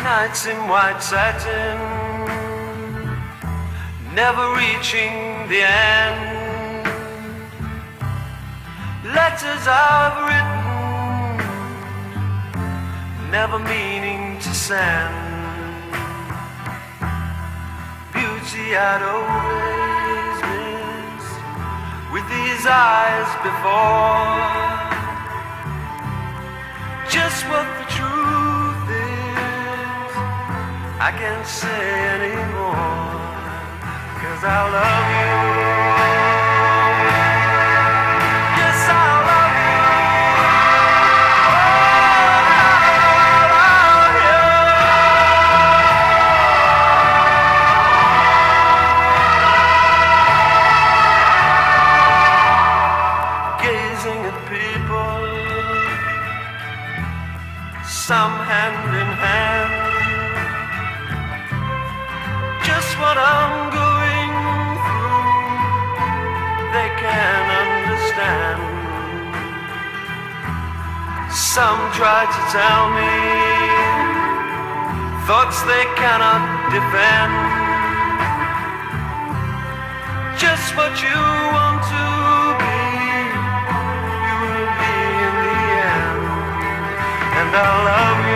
nights in white satin, never reaching the end. Letters I've written, never meaning to send. Beauty I'd always missed with these eyes before. Just what the truth is, I can't say anymore, 'cause I love you. Yes, I love you. Gazing at people, some hand in hand, just what I'm going through, they can understand. Some try to tell me thoughts they cannot defend. Just what you want to be, you will be in the end. And I love you.